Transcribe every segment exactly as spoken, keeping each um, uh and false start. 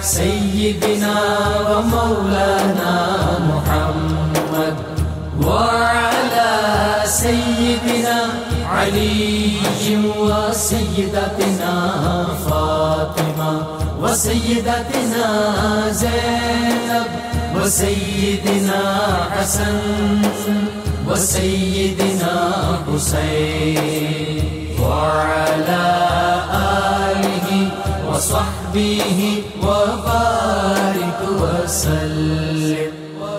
سيدنا ومولانا محمد وعلى سيدنا علي وسيدتنا فاطمة وسيدتنا زينب وسيدنا حسن وسيدنا حسين وعلى آله وصحبه وبارك وسلم.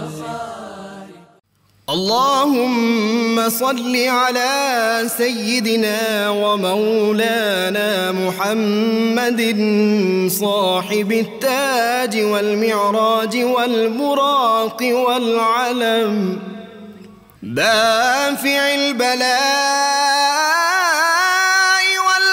اللهم صل على سيدنا ومولانا محمد صاحب التاج والمعراج والبراق والعلم دافع البلاء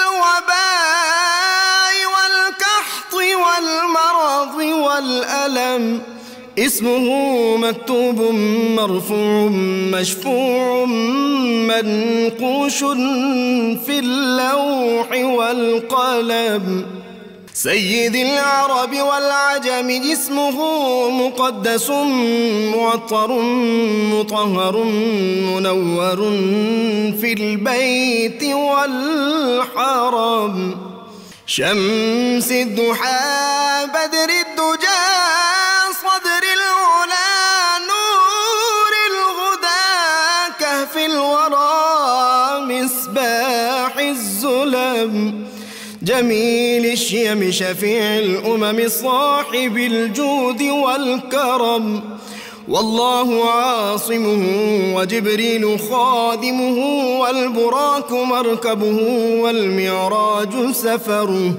والوباء والقحط والمرض والألم اسمه مكتوب مرفوع مشفوع منقوش في اللوح والقلم سيد العرب والعجم جسمه مقدس معطر مطهر منور في البيت والحرم شمس الضحى بدر الدجى صدر العلا نور الهدى كهف الورى مصباح الظلم جميل الشيم شفيع الأمم صاحب الجود والكرم والله عاصمه وجبريل خادمه والبراك مركبه والمعراج سفره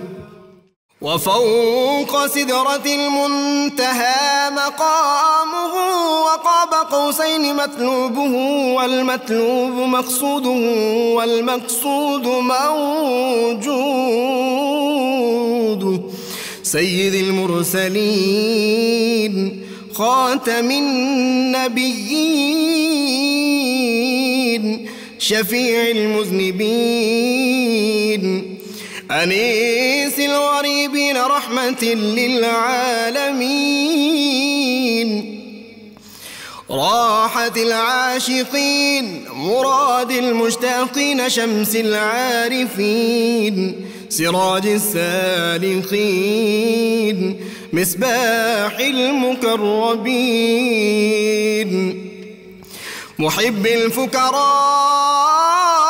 وفوق سدرة المنتهى مقامه وقاب قوسين مطلوبه والمطلوب مقصوده والمقصود موجود سيد المرسلين خاتم النبيين شفيع المذنبين أنيس الغريبين رحمة للعالمين راحة العاشقين مراد المشتاقين شمس العارفين سراج السالخين مصباح المقربين محب الفقراء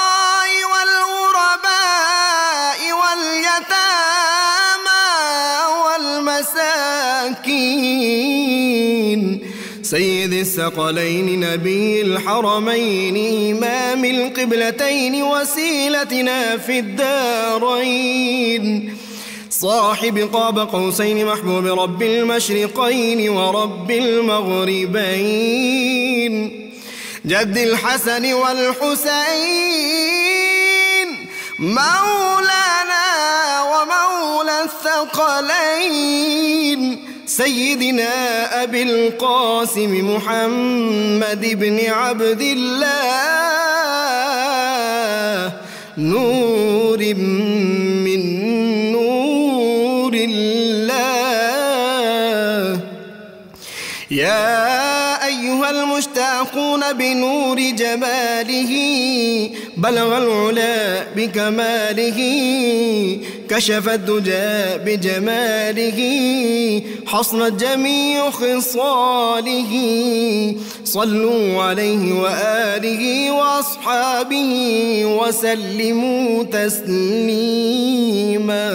والمساكين سيد الثقلين نبي الحرمين إمام القبلتين وسيلتنا في الدارين صاحب قاب قوسين محبوب رب المشرقين ورب المغربين جد الحسن والحسين مولانا ومولى الثقلين سيدنا أبي القاسم محمد بن عبد الله نور من نور الله يا أيها المشتاقون بنور جماله بلغ العلا بكماله كشف الدجى بجماله حصنت جميع خصاله صلوا عليه وآله وأصحابه وسلموا تسليما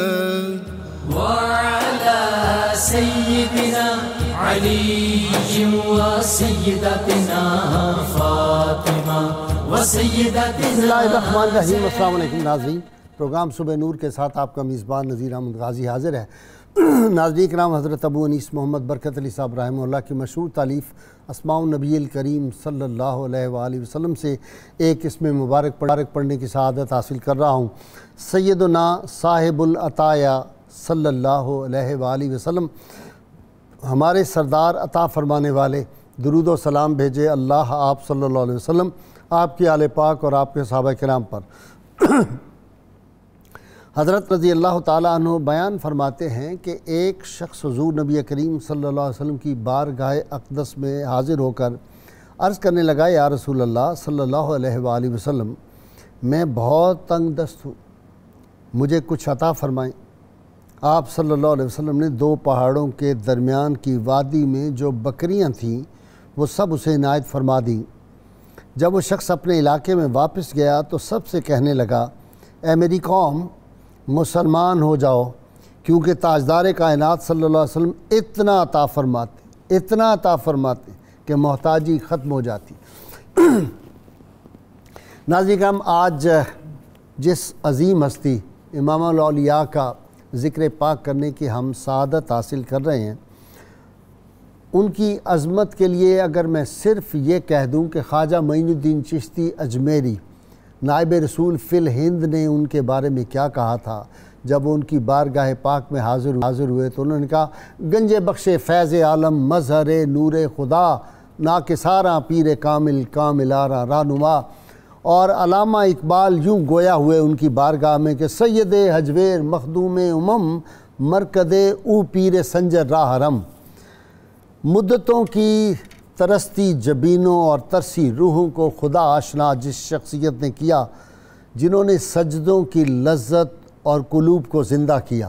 وعلى سيدنا علي وسيدتنا فاطمة وسيدتنا बिस्मिल्लाहिर्रहमानिर्रहीम। अस्सलाम वालेकुम नाज़रीन, प्रोग्राम सुबह नूर के साथ आपका मेज़बान नज़ीर अहमद गाज़ी हाज़िर है। नाज़रीन कराम, हज़रत अबू अनीस मोहम्मद बरकत अली साहब रहमहुल्लाह की मशहूर तालीफ़ अस्माउन नबील करीम सल्लल्लाहु अलैहि वसल्लम से एक इसमें मुबारक मुबारक पढ़ने की सआदत हासिल कर रहा हूँ। सैयदना साहिबुल अताया सल्लल्लाहु अलैहि वसल्लम, हमारे सरदार अता फरमाने वाले, दुरूद व सलाम भेजे अल्लाह आप सल्लल्लाहु अलैहि वसल्लम, आपकी आले पाक और आपके सहाबा किराम पर। حضرت رضی اللہ تعالیٰ عنہ بیان فرماتے ہیں کہ ایک شخص حضور نبی کریم صلی اللہ علیہ وسلم کی بارگاہ اقدس میں حاضر ہو کر عرض کرنے لگا، یا رسول اللہ صلی اللہ علیہ وآلہ وسلم، میں بہت تنگ دست ہوں، مجھے کچھ عطا فرمائیں۔ آپ صلی اللہ علیہ وسلم نے دو پہاڑوں کے درمیان کی وادی میں جو بکریاں تھیں وہ سب اسے عنایت فرما دیں۔ جب وہ شخص اپنے علاقے میں واپس گیا تو سب سے کہنے لگا، اے میری قوم، مسلمان ہو جاؤ، کیونکہ تاجدار کائنات صلی اللہ علیہ وسلم اتنا عطا فرماتے اتنا عطا فرماتے کہ محتاجی ختم ہو جاتی۔ ناظرین کرام، آج جس عظیم ہستی امام الاولیاء کا ذکر پاک کرنے کی ہم سعادت حاصل کر رہے ہیں، ان کی عظمت کے لیے اگر میں صرف یہ کہہ دوں کہ خواجہ معین الدین چشتی اجمیری نائب رسول فی الہند نے ان کے بارے میں کیا کہا تھا جب وہ ان کی بارگاہ پاک میں حاضر حاضر ہوئے، تو انہوں نے کہا، گنج بخش فیض عالم مظہر نور خدا، ناکساراں پیر کامل کاملارا رہنما۔ اور علامہ اقبال یوں گویا ہوئے ان کی بارگاہ میں کہ سید حجویر مخدوم امم مرکد او پیر سنجر راہ رم۔ مدتوں کی ترستی جبینوں اور ترسی روحوں کو خدا آشنا جس شخصیت نے کیا، جنہوں نے سجدوں کی لذت اور قلوب کو زندہ کیا،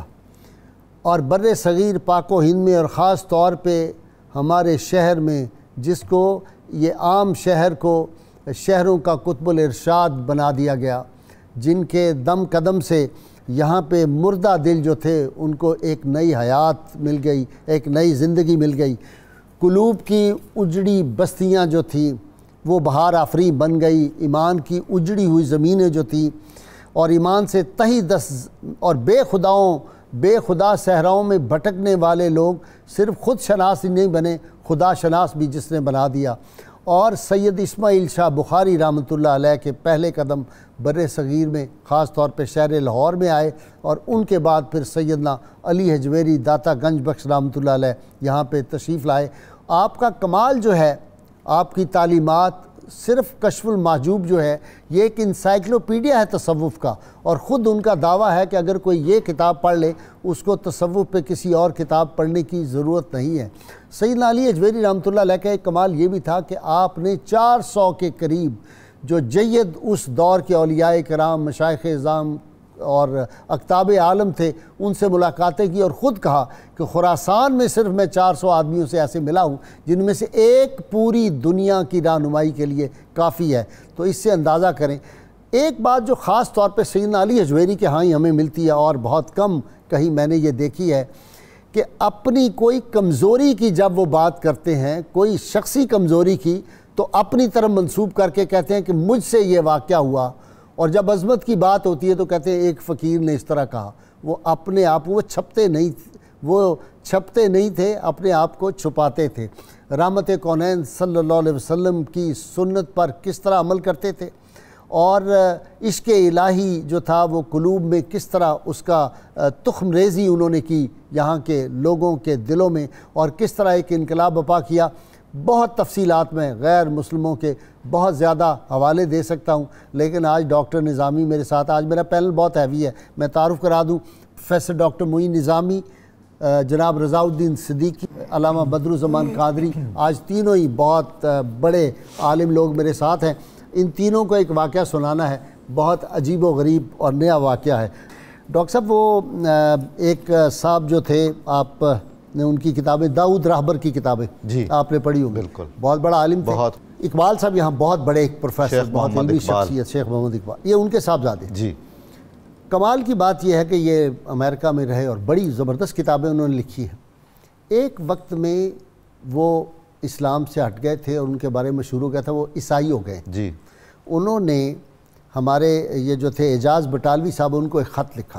اور بر صغیر پاک و ہند میں اور خاص طور پہ ہمارے شہر میں، جس کو یہ عام شہر کو شہروں کا قطب الارشاد بنا دیا گیا، جن کے دم قدم سے یہاں پہ مردہ دل جو تھے ان کو ایک نئی حیات مل گئی، ایک نئی زندگی مل گئی۔ قلوب کی اجڑی بستیاں جو تھیں وہ بہار آفری بن گئی، ایمان کی اجڑی ہوئی زمینیں جو تھیں اور ایمان سے تہی دس اور بے خداؤں بے خدا صحراؤں میں بھٹکنے والے لوگ صرف خود شناس ہی نہیں بنے، خدا شناس بھی جس نے بنا دیا۔ اور سید اسماعیل شاہ بخاری رحمۃ اللہ علیہ کے پہلے قدم بر صغیر میں خاص طور پہ شہر لاہور میں آئے، اور ان کے بعد پھر سیدنا علی حجویری داتا گنج بخش رحمۃ اللہ علیہ یہاں پہ تشریف لائے۔ آپ کا کمال جو ہے، آپ کی تعلیمات، صرف کشف المحجوب جو ہے یہ ایک انسائکلوپیڈیا ہے تصوف کا، اور خود ان کا دعویٰ ہے کہ اگر کوئی یہ کتاب پڑھ لے اس کو تصوف پہ کسی اور کتاب پڑھنے کی ضرورت نہیں ہے۔ سیدنا علی حجویری رحمۃ اللہ علیہ کا ایک کمال یہ بھی تھا کہ آپ نے چار سو کے قریب جو جید اس دور کے اولیاء کرام، مشائخ اعظام اور اقطاب عالم تھے، ان سے ملاقاتیں کی، اور خود کہا کہ خراسان میں صرف میں چار سو آدمیوں سے ایسے ملا ہوں جن میں سے ایک پوری دنیا کی رہنمائی کے لیے کافی ہے۔ تو اس سے اندازہ کریں۔ ایک بات جو خاص طور پہ سیدنا علی حجویری کے ہاں ہی ہمیں ملتی ہے اور بہت کم کہیں میں نے یہ دیکھی ہے کہ اپنی کوئی کمزوری کی جب وہ بات کرتے ہیں، کوئی شخصی کمزوری کی، تو اپنی طرف منسوب کر کے کہتے ہیں کہ مجھ سے یہ واقعہ ہوا، اور جب عظمت کی بات ہوتی ہے تو کہتے ہیں ایک فقیر نے اس طرح کہا۔ وہ اپنے آپ وہ چھپتے نہیں وہ چھپتے نہیں تھے، اپنے آپ کو چھپاتے تھے۔ رحمت کونین صلی اللہ علیہ وسلم کی سنت پر کس طرح عمل کرتے تھے، اور عشق الہی جو تھا وہ قلوب میں کس طرح اس کا تخم ریزی انہوں نے کی یہاں کے لوگوں کے دلوں میں، اور کس طرح ایک انقلاب برپا کیا۔ بہت تفصیلات میں غیر مسلموں کے بہت زیادہ حوالے دے سکتا ہوں، لیکن آج ڈاکٹر نظامی میرے ساتھ، آج میرا پینل بہت ہیوی ہے، میں تعارف کرا دوں، پروفیسر ڈاکٹر معین نظامی، جناب رضا الدین صدیقی، علامہ بدرالزمان قادری، آج تینوں ہی بہت بڑے عالم لوگ میرے ساتھ ہیں۔ ان تینوں کو ایک واقعہ سنانا ہے، بہت عجیب و غریب اور نیا واقعہ ہے۔ ڈاکٹر صاحب، وہ ایک صاحب جو تھے، آپ نے ان کی کتابیں، داؤد راہبر کی کتابیں جی آپ نے پڑھی ہوگی، بالکل، بہت بڑا عالم تھے۔ بہت اقبال صاحب یہاں بہت بڑے ایک پروفیسر، شیخ بہت محمد علمی اقبال، شخصیت، شیخ محمد اقبال، یہ ان کے صاحبزادے۔ جی کمال کی بات یہ ہے کہ یہ امریکہ میں رہے اور بڑی زبردست کتابیں انہوں نے لکھی ہیں۔ ایک وقت میں وہ اسلام سے ہٹ گئے تھے اور ان کے بارے میں مشہور ہو گیا تھا، وہ عیسائی ہو گئے۔ جی انہوں نے ہمارے یہ جو تھے اعجاز بٹالوی صاحب، ان کو ایک خط لکھا۔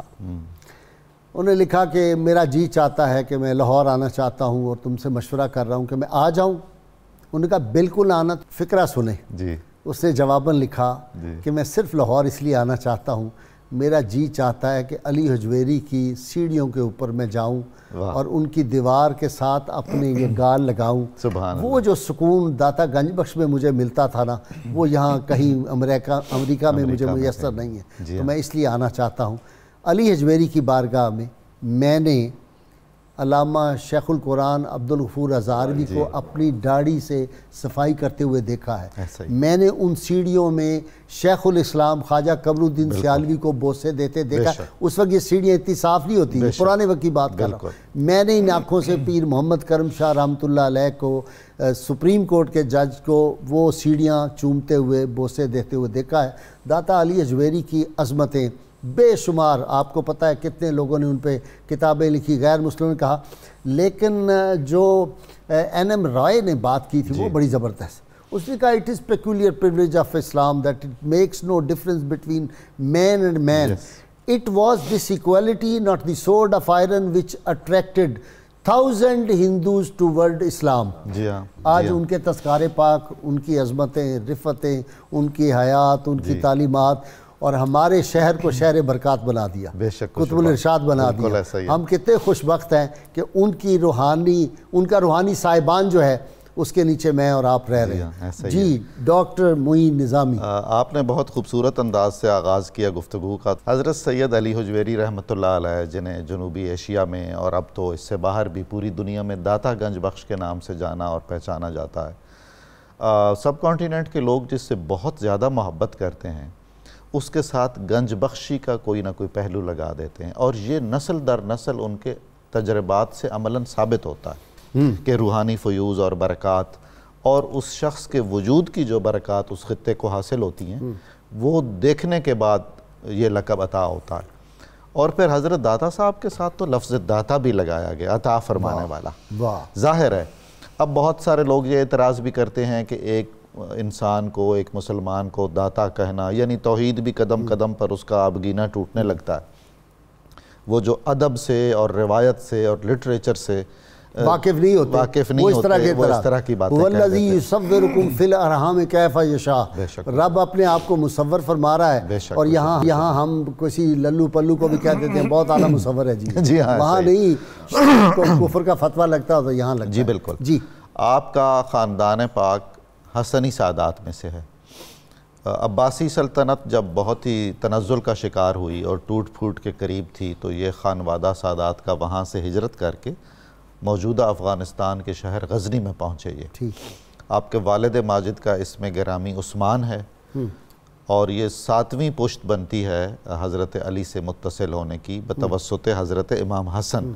انہوں نے لکھا کہ میرا جی چاہتا ہے کہ میں لاہور آنا چاہتا ہوں اور تم سے مشورہ کر رہا ہوں کہ میں آ جاؤں۔ انہوں نے کہا بالکل آنا، فکرہ سنیں۔ جی اس نے جواباً لکھا جی کہ میں صرف لاہور اس لیے آنا چاہتا ہوں، میرا جی چاہتا ہے کہ علی حجویری کی سیڑھیوں کے اوپر میں جاؤں اور ان کی دیوار کے ساتھ اپنے یہ گال لگاؤں۔ سبحان وہ جو سکون داتا گنج بخش میں مجھے ملتا تھا نا، وہ یہاں کہیں امریکہ امریکہ میں مجھے میسر نہیں ہے، تو میں اس لیے آنا چاہتا ہوں۔ علی حجویری کی بارگاہ میں میں نے علامہ شیخ القرآن عبدالغفور ہزاروی کو اپنی داڑھی سے صفائی کرتے ہوئے دیکھا ہے. میں نے ان سیڑھیوں میں شیخ الاسلام خواجہ قمر الدین سیالوی کو بوسے دیتے دیکھا. اس وقت یہ سیڑھیاں اتنی صاف نہیں ہوتی, پرانے وقت کی بات کر رہا ہوں. میں نے ان آنکھوں سے پیر محمد کرم شاہ رحمۃ اللہ علیہ کو, سپریم کورٹ کے جج کو, وہ سیڑھیاں چومتے ہوئے بوسے دیتے ہوئے دیکھا ہے. داتا علی حجویری کی عظمتیں بے شمار, آپ کو پتہ ہے کتنے لوگوں نے ان پہ کتابیں لکھی, غیر مسلموں نے کہا, لیکن جو این ایم رائے نے بات کی تھی وہ بڑی زبردست. اس نے کہا it is peculiar privilege of Islam that it makes no difference between man and man. It was this equality not the sword of iron which attracted thousand Hindus to world Islam. آج ان کے تذکارے پاک, ان کی عظمتیں, رفتیں, ان کی حیات, ان کی تعلیمات اور ہمارے شہر کو شہر برکات بنا دیا, قطب الارشاد بنا دیا. ہم کتنے خوش بخت ہیں کہ ان کی روحانی, ان کا روحانی صاحبان جو ہے اس کے نیچے میں اور آپ رہ رہے ہیں. جی ڈاکٹر معین نظامی, آپ نے بہت خوبصورت انداز سے آغاز کیا گفتگو کا. حضرت سید علی حجویری رحمۃ اللہ علیہ, جنہیں جنوبی ایشیا میں اور اب تو اس سے باہر بھی پوری دنیا میں داتا گنج بخش کے نام سے جانا اور پہچانا جاتا ہے. سب کانٹیننٹ کے لوگ جس سے بہت زیادہ محبت کرتے ہیں اس کے ساتھ گنج بخشی کا کوئی نہ کوئی پہلو لگا دیتے ہیں, اور یہ نسل در نسل ان کے تجربات سے عملاً ثابت ہوتا ہے کہ روحانی فیوز اور برکات اور اس شخص کے وجود کی جو برکات اس خطے کو حاصل ہوتی ہیں وہ دیکھنے کے بعد یہ لقب عطا ہوتا ہے. اور پھر حضرت داتا صاحب کے ساتھ تو لفظ داتا بھی لگایا گیا, عطا فرمانے والا. ظاہر ہے اب بہت سارے لوگ یہ اعتراض بھی کرتے ہیں کہ ایک انسان کو, ایک مسلمان کو داتا کہنا یعنی توحید بھی قدم قدم پر اس کا آبگینہ ٹوٹنے لگتا ہے. وہ جو ادب سے اور روایت سے اور لٹریچر سے واقف نہیں ہوتے, واقف نہیں ہوتے, وہ اس طرح کی باتیں کہہ دیتے ہیں. یصورکم فی الارحام کیف یشاء, رب اپنے آپ کو مصور فرما رہا ہے, اور یہاں یہاں ہم کسی للو پلو کو بھی کہہ دیتے ہیں بہت اعلیٰ مصور ہے. جی وہاں نہیں کفر کا فتویٰ لگتا تو یہاں لگتا. جی بالکل. جی آپ کا خاندان پاک حسنی سادات میں سے ہے. عباسی سلطنت جب بہت ہی تنزل کا شکار ہوئی اور ٹوٹ پھوٹ کے قریب تھی تو یہ خانوادہ سادات کا وہاں سے ہجرت کر کے موجودہ افغانستان کے شہر غزنی میں پہنچے. یہ آپ کے والد ماجد کا اسم گرامی عثمان ہے, اور یہ ساتویں پشت بنتی ہے حضرت علی سے متصل ہونے کی بتوسط حضرت امام حسن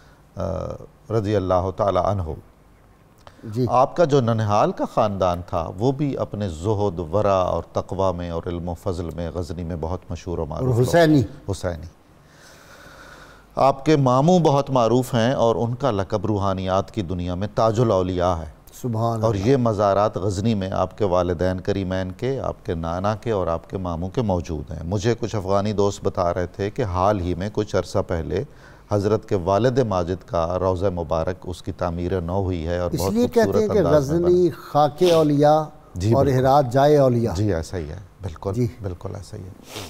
رضی اللہ تعالی عنہ. جی. آپ کا جو ننہال کا خاندان تھا وہ بھی اپنے زہد, ورع اور تقوی میں اور علم و فضل میں غزنی میں بہت مشہور و معروف. حسینی حسینی آپ کے ماموں بہت معروف ہیں, اور ان کا لقب روحانیات کی دنیا میں تاج الاولیاء ہے. سبحان. اور یہ مزارات غزنی میں آپ کے والدین کریمین کے, آپ کے نانا کے اور آپ کے ماموں کے موجود ہیں. مجھے کچھ افغانی دوست بتا رہے تھے کہ حال ہی میں کچھ عرصہ پہلے حضرت کے والد ماجد کا روضہ مبارک اس کی تعمیر نو ہوئی ہے, اور بہت اس لیے کہتے ہیں کہ غزنی خاک اولیاء اور ہرات جائے اولیاء. جی ایسا ہی ہے, بالکل بالکل ایسا ہی ہے.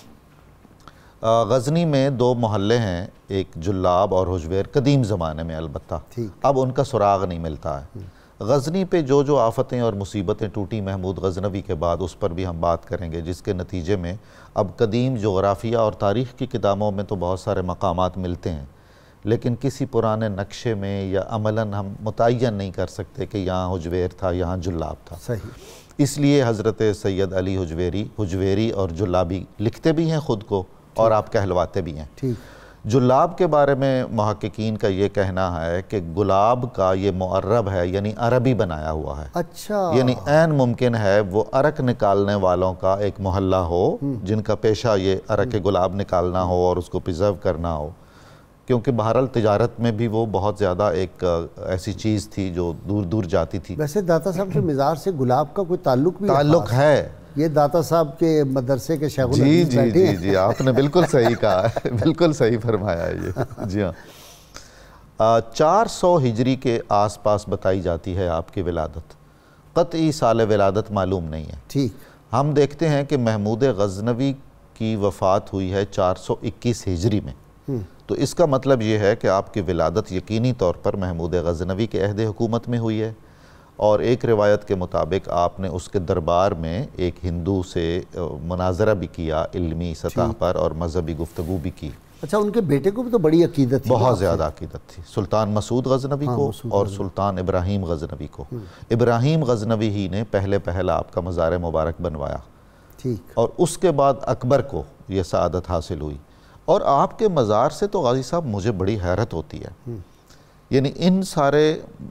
غزنی میں دو محلے ہیں, ایک جلاب اور حجویر, قدیم زمانے میں البتہ, اب ان کا سراغ نہیں ملتا ہے. غزنی پہ جو جو آفتیں اور مصیبتیں ٹوٹی محمود غزنوی کے بعد, اس پر بھی ہم بات کریں گے, جس کے نتیجے میں اب قدیم جغرافیہ اور تاریخ کی کتابوں میں تو بہت سارے مقامات ملتے ہیں, لیکن کسی پرانے نقشے میں یا عملاً ہم متعین نہیں کر سکتے کہ یہاں حجویر تھا, یہاں جلاب تھا. صحیح. اس لیے حضرت سید علی حجویری حجویری اور جلابی لکھتے بھی ہیں خود کو, اور آپ کہلواتے بھی ہیں. ٹھیک. جلاب کے بارے میں محققین کا یہ کہنا ہے کہ گلاب کا یہ معرب ہے, یعنی عربی بنایا ہوا ہے. اچھا. یعنی عین ممکن ہے وہ عرق نکالنے والوں کا ایک محلہ ہو جن کا پیشہ یہ عرق گلاب نکالنا ہو اور اس کو پریزرو کرنا ہو, کیونکہ بہرحال تجارت میں بھی وہ بہت زیادہ ایک ایسی چیز تھی جو دور دور جاتی تھی. ویسے داتا صاحب کے مزار سے گلاب کا کوئی تعلق بھی تعلق ہے. یہ داتا صاحب کے مدرسے کے شیخ الحدیث جی جی جی جی آپ نے بالکل صحیح کہا ہے, بالکل صحیح فرمایا ہے یہ. جی ہاں, چار سو ہجری کے آس پاس بتائی جاتی ہے آپ کی ولادت, قطعی سال ولادت معلوم نہیں ہے. ٹھیک. ہم دیکھتے ہیں کہ محمود غزنوی کی وفات ہوئی ہے چار سو اکیس ہجری میں, تو اس کا مطلب یہ ہے کہ آپ کی ولادت یقینی طور پر محمود غزنوی کے عہد حکومت میں ہوئی ہے. اور ایک روایت کے مطابق آپ نے اس کے دربار میں ایک ہندو سے مناظرہ بھی کیا علمی سطح پر, اور مذہبی گفتگو بھی کی. اچھا ان کے بیٹے کو بھی تو بڑی عقیدت تھی، بہت زیادہ عقیدت تھی، سلطان مسعود غزنوی کو اور سلطان ابراہیم غزنوی کو۔ ابراہیم غزنوی ہی نے پہلے پہل آپ کا مزار مبارک بنوایا، ٹھیک، اور اس کے بعد اکبر کو یہ سعادت حاصل ہوئی۔ اور آپ کے مزار سے تو غازی صاحب مجھے بڑی حیرت ہوتی ہے، یعنی ان سارے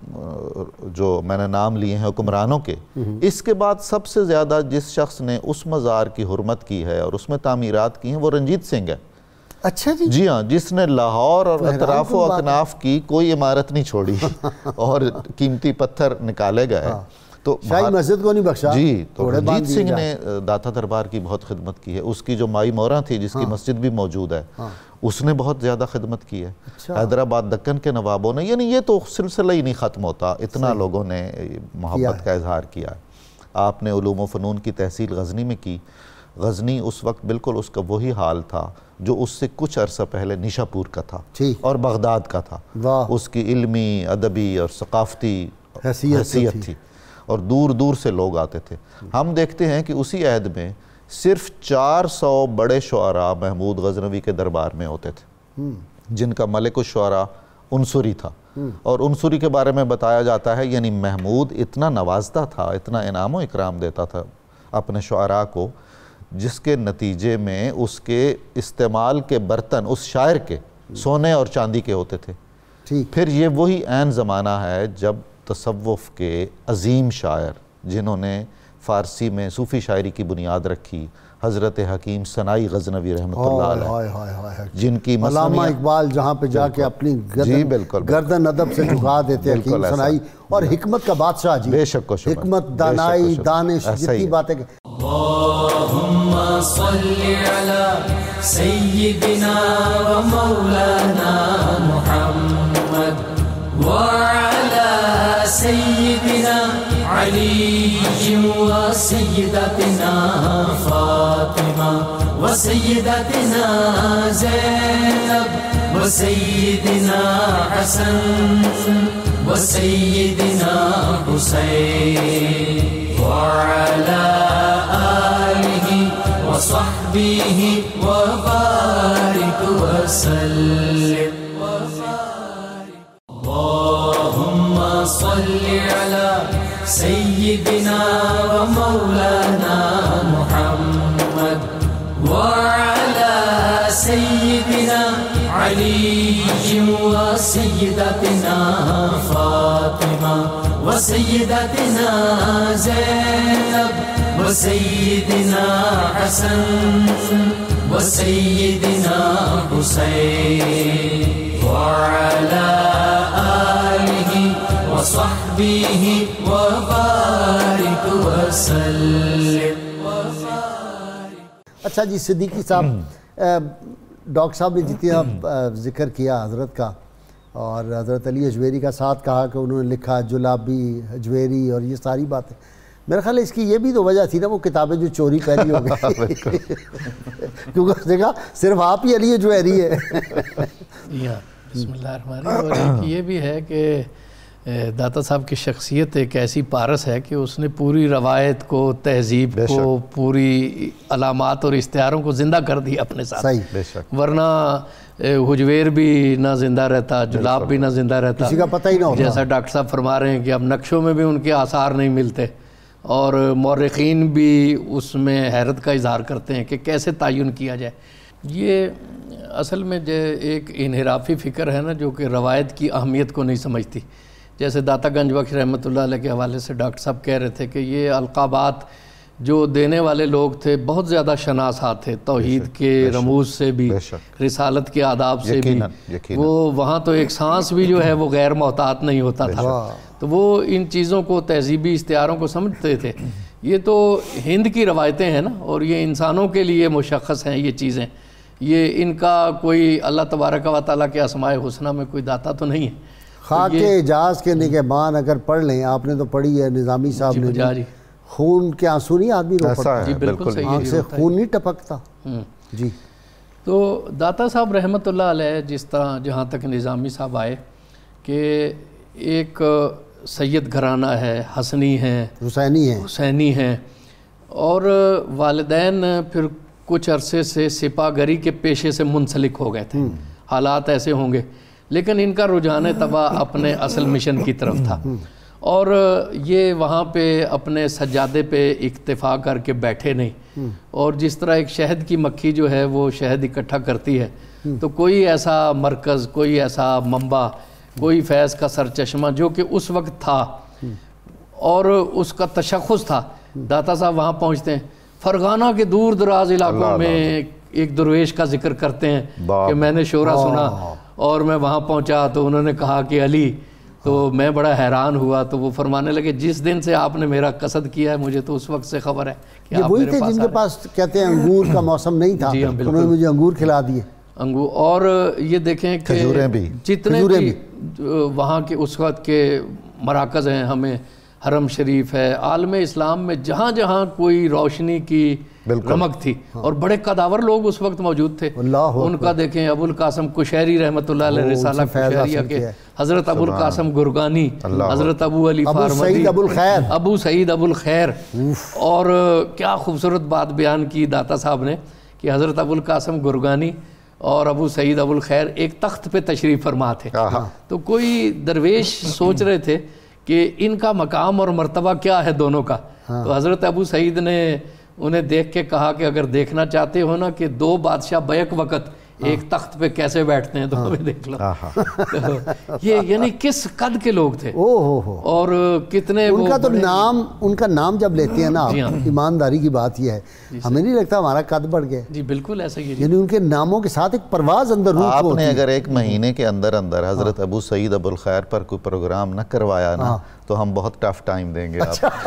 جو میں نے نام لیے ہیں حکمرانوں کے، اس کے بعد سب سے زیادہ جس شخص نے اس مزار کی حرمت کی ہے اور اس میں تعمیرات کی ہیں وہ رنجیت سنگھ ہے۔ اچھا جی جی ہاں، جس نے لاہور اور اطراف و اکناف کی کوئی عمارت نہیں چھوڑی اور قیمتی پتھر نکالے گئے۔ تو شاہی مسجد کو نہیں بخشا، جی، تو رنجیت سنگھ نے داتا دربار کی بہت خدمت کی ہے۔ اس کی جو مائی موراں تھی جس کی مسجد بھی موجود ہے، اس نے بہت زیادہ خدمت کی ہے۔ حیدرآباد دکن کے نوابوں نے، یعنی یہ تو سلسلہ ہی نہیں ختم ہوتا، اتنا لوگوں نے محبت کا اظہار کیا ہے۔ آپ نے علوم و فنون کی تحصیل غزنی میں کی۔ غزنی اس وقت بالکل اس کا وہی حال تھا جو اس سے کچھ عرصہ پہلے نیشا پور کا تھا اور بغداد کا تھا۔ اس کی علمی، ادبی اور ثقافتی حیثیت تھی اور دور دور سے لوگ آتے تھے۔ ہم دیکھتے ہیں کہ اسی عہد میں صرف چار سو بڑے شعراء محمود غزنوی کے دربار میں ہوتے تھے، جن کا ملک الشعراء عنصری تھا۔ اور عنصری کے بارے میں بتایا جاتا ہے یعنی محمود اتنا نوازتا تھا، اتنا انعام و اکرام دیتا تھا اپنے شعراء کو، جس کے نتیجے میں اس کے استعمال کے برتن اس شاعر کے سونے اور چاندی کے ہوتے تھے۔ پھر یہ وہی عین زمانہ ہے جب تصوف کے عظیم شاعر جنہوں نے فارسی میں صوفی شاعری کی بنیاد رکھی، حضرت حکیم سنائی غزنوی رحمۃ اللہ علیہ، جن کی علامہ اقبال جہاں پہ جا کے اپنی گردن ادب سے جھکا دیتے، حکیم سنائی اور حکمت کا بادشاہ، جی بے شک و شبہ، حکمت، دانائی، دانش، جتنی باتیں۔ اللہم صلی علی سیدنا و مولانا محمد وعلی سیدنا علی و سیدتنا فاطمہ و سیدتنا زینب و سیدنا حسن و سیدنا حسین وعلی وصحبه وبارك وسلم اللهم صل على سيدنا ومولانا محمد وعلى سيدنا علي وسيدتنا فاطمة وسيدتنا زينب وسيدنا حسن وسيدنا حسين وعلى آله وصحبه وبارك وسلم۔ اچھا جی صدیقی صاحب، ڈاکٹر صاحب نے جتنا ذکر کیا حضرت کا اور حضرت علی حجویری کا ساتھ کہا کہ انہوں نے لکھا جلابی حجویری اور یہ ساری باتیں، میرا خیال ہے اس کی یہ بھی تو وجہ تھی نا وہ کتابیں جو چوری پہلی ہو گئی، کیونکہ اس نے کہا صرف آپ ہی علی حجویری ہے۔ بسم اللہ الرحمن الرحیم۔ اور ایک یہ بھی ہے کہ داتا صاحب کی شخصیت ایک ایسی پارس ہے کہ اس نے پوری روایت کو، تہذیب کو، پوری علامات اور اشتہاروں کو زندہ کر دیا اپنے ساتھ، ورنہ حجویر بھی نہ زندہ رہتا، جلاب بھی نہ زندہ رہتا، کسی کا پتہ ہی نہ ہوتا۔ جیسا ڈاکٹر صاحب فرما رہے ہیں کہ اب نقشوں میں بھی ان کے آثار نہیں ملتے، اور مورخین بھی اس میں حیرت کا اظہار کرتے ہیں کہ کیسے تعین کیا جائے۔ یہ اصل میں جو ایک انحرافی فکر ہے نا جو کہ روایت کی اہمیت کو نہیں سمجھتی، جیسے داتا گنج بخش رحمۃ اللہ علیہ کے حوالے سے ڈاکٹر صاحب کہہ رہے تھے کہ یہ القابات جو دینے والے لوگ تھے بہت زیادہ شناسا تھے، توحید کے رموز سے بھی، رسالت کے آداب سے بھی، وہ وہاں تو ایک سانس بھی جو ہے وہ غیر محتاط نہیں ہوتا تھا، تو وہ ان چیزوں کو، تہذیبی اشتہاروں کو سمجھتے تھے۔ یہ تو ہند کی روایتیں ہیں نا، اور یہ انسانوں کے لیے مشخص ہیں یہ چیزیں، یہ ان کا کوئی اللہ تبارک و تعالیٰ کے اسماء الحسنہ میں کوئی داتا تو نہیں ہے۔ خاک اعجاز کے نگہبان اگر پڑھ لیں، آپ نے تو پڑھی ہے نظامی صاحب نے، جی خون کے آنسو نہیں آدمی رو پڑتا، جی بالکل صحیح، آنکھ سے خون نہیں ٹپکتا۔ جی تو داتا صاحب رحمۃ اللہ علیہ جس طرح جہاں تک نظامی صاحب آئے کہ ایک سید گھرانہ ہے، حسنی ہیں، حسینی ہیں حسینی ہیں، اور والدین پھر کچھ عرصے سے سپاہ گری کے پیشے سے منسلک ہو گئے تھے. حالات ایسے ہوں گے لیکن ان کا رجحان تباہ اپنے اصل مشن کی طرف تھا اور یہ وہاں پہ اپنے سجادے پہ اکتفا کر کے بیٹھے نہیں. اور جس طرح ایک شہد کی مکھی جو ہے وہ شہد اکٹھا کرتی ہے تو کوئی ایسا مرکز, کوئی ایسا منبع, کوئی فیض کا سرچشمہ جو کہ اس وقت تھا اور اس کا تشخص تھا. داتا صاحب وہاں پہنچتے ہیں, فرغانہ کے دور دراز علاقوں میں ایک درویش کا ذکر کرتے ہیں کہ میں نے شورا سنا اور میں وہاں پہنچا تو انہوں نے کہا کہ علی, تو میں بڑا حیران ہوا. تو وہ فرمانے لگے جس دن سے آپ نے میرا قصد کیا ہے مجھے تو اس وقت سے خبر ہے کہ یہ وہی تھے جن کے پاس کہتے ہیں انگور کا موسم نہیں تھا, انہوں نے مجھے انگور کھلا دیے. انگور, اور یہ دیکھیں کہ جتنے بھی وہاں کے اس وقت کے مراکز ہیں, ہمیں حرم شریف ہے, عالم اسلام میں جہاں جہاں کوئی روشنی کی رمق تھی اور بڑے قداور لوگ اس وقت موجود تھے. ان کا دیکھیں ابو القاسم کشیری رحمۃ اللہ علیہ رسالہ کشیریہ کے, حضرت ابو القاسم گرگانی, حضرت ابو علی فارمدی, ابو سعید ابو الخیر. اور کیا خوبصورت بات بیان کی داتا صاحب نے کہ حضرت ابو القاسم گرگانی اور ابو سعید ابو الخیر ایک تخت پہ تشریف فرما تھے. تو کوئی درویش سوچ رہے تھے کہ ان کا مقام اور مرتبہ کیا ہے دونوں کا. تو حضرت ابو سعید نے انہیں دیکھ کے کہا کہ اگر دیکھنا چاہتے ہو نا کہ دو بادشاہ بیک وقت ایک تخت پہ کیسے بیٹھتے ہیں تو ہمیں دیکھ لو. یہ یعنی کس قد کے لوگ تھے اور کتنے ان کا تو نام, ان کا نام جب لیتے ہیں نا, ایمانداری کی بات یہ ہے, ہمیں نہیں لگتا ہمارا قد بڑھ گیا. جی بالکل ایسا ہی ہے, یعنی ان کے ناموں کے ساتھ ایک پرواز اندر روح کو. آپ نے اگر ایک مہینے کے اندر اندر حضرت ابو سعید ابو الخیر پر کوئی پروگرام نہ کروایا نا تو ہم بہت ٹف ٹائم دیں گے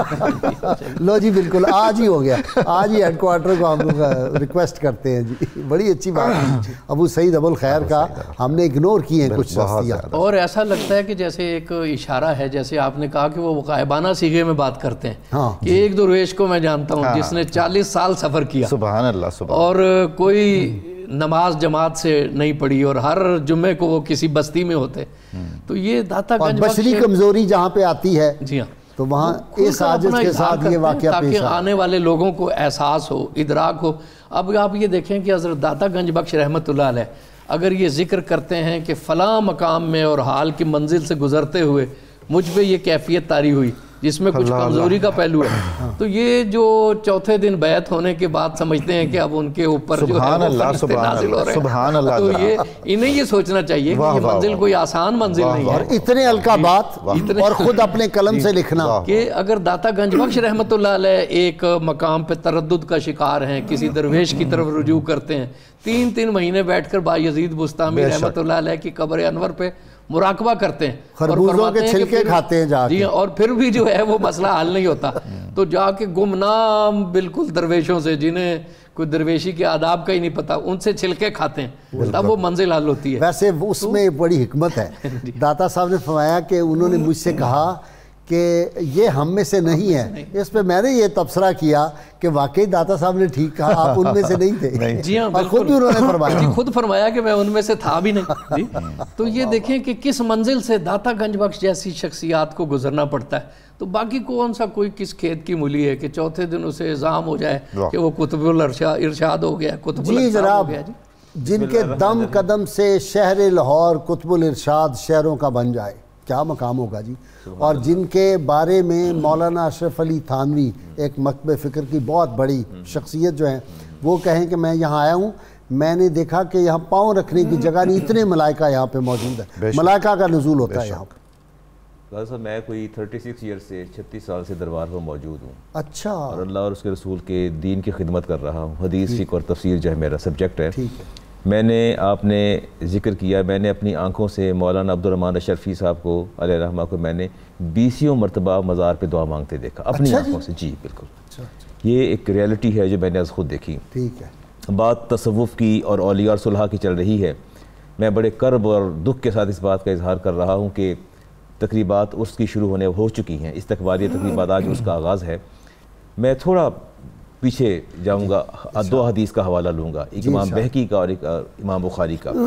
آپ. لو جی بالکل, آج ہی ہو گیا, آج ہی ہیڈ کوارٹر کو ہم ریکویسٹ کرتے ہیں جی. بڑی اچھی بات, ابو سعید ابو الخیر کا ہم نے اگنور کی ہیں کچھ شخصیات. اور ایسا لگتا ہے کہ جیسے ایک اشارہ ہے, جیسے آپ نے کہا کہ وہ غائبانہ صیغے میں بات کرتے ہیں کہ ایک درویش کو میں جانتا ہوں جس نے چالیس سال سفر کیا, سبحان اللہ, سبحان اور کوئی نماز جماعت سے نہیں پڑھی اور ہر جمعے کو وہ کسی بستی میں ہوتے. تو یہ داتا گنج بخش بشری کمزوری جہاں پہ آتی ہے جی ہاں تو وہاں اس عاجز کے ساتھ یہ واقعہ پیش تاکہ آنے والے لوگوں کو احساس ہو, ادراک ہو. اب آپ یہ دیکھیں کہ حضرت داتا گنج بخش رحمۃ اللہ علیہ اگر یہ ذکر کرتے ہیں کہ فلاں مقام میں اور حال کی منزل سے گزرتے ہوئے مجھ پہ یہ کیفیت طاری ہوئی جس میں کچھ کمزوری کا پہلو ہے, تو یہ جو چوتھے دن بیعت ہونے کے بعد سمجھتے ہیں کہ اب ان کے اوپر جو ہے وہ فرشتے نازل ہو رہے ہیں, تو یہ انہیں یہ سوچنا چاہیے کہ یہ منزل کوئی آسان منزل نہیں ہے. اور اتنے القابات اور خود اپنے قلم سے لکھنا کہ اگر داتا گنج بخش رحمۃ اللہ علیہ ایک مقام پہ تردد کا شکار ہیں, کسی درویش کی طرف رجوع کرتے ہیں, تین تین مہینے بیٹھ کر بایزید بستامی رحمۃ اللہ علیہ کی قبر انور پہ مراقبہ کرتے ہیں, خربوزوں کے چھلکے کھاتے ہیں جا کے, اور پھر بھی جو ہے وہ مسئلہ حل نہیں ہوتا. تو جا کے گمنام بالکل درویشوں سے, جنہیں کوئی درویشی کے آداب کا ہی نہیں پتا, ان سے چھلکے کھاتے ہیں, تب وہ منزل حل ہوتی ہے. ویسے اس میں بڑی حکمت ہے. داتا صاحب نے فرمایا کہ انہوں نے مجھ سے کہا کہ یہ ہم میں سے نہیں ہے. اس پہ میں نے یہ تبصرہ کیا کہ واقعی داتا صاحب نے ٹھیک کہا, آپ ان میں سے نہیں تھے. جی ہاں, اور خود بھی انہوں نے فرمایا, جی خود فرمایا کہ میں ان میں سے تھا بھی نہیں. تو یہ دیکھیں کہ کس منزل سے داتا گنج بخش جیسی شخصیات کو گزرنا پڑتا ہے. تو باقی کون سا کوئی کس کھیت کی مولی ہے کہ چوتھے دن اسے الزام ہو جائے کہ وہ قطب الارشاد ہو گیا, قطب الاقطاب ہو گیا. جن کے دم قدم سے شہر لاہور قطب الارشاد شہروں کا بن جائے, کیا مقام ہوگا جی. اور جن کے بارے میں مولانا اشرف علی تھانوی, ایک مکتب فکر کی بہت بڑی شخصیت جو ہیں, وہ کہیں کہ میں یہاں آیا ہوں, میں نے دیکھا کہ یہاں پاؤں رکھنے کی جگہ نہیں, اتنے ملائکہ یہاں پہ موجود ہے, ملائکہ کا نزول ہوتا ہے یہاں. غازی صاحب میں کوئی تھرٹی سکس ایئر سے چھتیس سال سے دربار پر موجود ہوں. اچھا. اور اللہ اور اس کے رسول کے دین کی خدمت کر رہا ہوں. حدیث فقہ اور تفسیر جو ہے میرا سبجیکٹ ہے. ٹھیک ہے. میں نے آپ نے ذکر کیا, میں نے اپنی آنکھوں سے مولانا عبدالرحمن اشرفی صاحب کو علیہ رحمہ کو میں نے بیسیوں مرتبہ مزار پہ دعا مانگتے دیکھا اپنی آنکھوں سے. جی بالکل, یہ ایک ریالٹی ہے جو میں نے از خود دیکھی. ٹھیک ہے. بات تصوف کی اور اولیاء اور صلحاء کی چل رہی ہے. میں بڑے کرب اور دکھ کے ساتھ اس بات کا اظہار کر رہا ہوں کہ تقریبات اس کی شروع ہونے ہو چکی ہیں. استقبالیہ تقریبات آج اس کا آغاز ہے. میں تھوڑا پیچھے جاؤں گا, دو حدیث کا حوالہ لوں گا, ایک امام بہقی کا اور ایک امام بخاری کا.